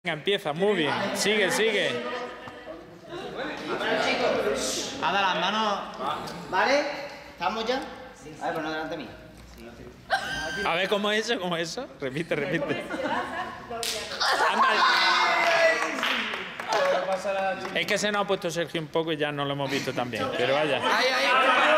Venga, empieza, muy bien. Sigue, sigue. Ada las manos. ¿Vale? ¿Estamos ya? A ver, pues no delante de mí. A ver, ¿cómo es eso? ¿Cómo es eso? Repite, repite. Anda. Es que se nos ha puesto Sergio un poco y ya no lo hemos visto tan bien. Pero vaya.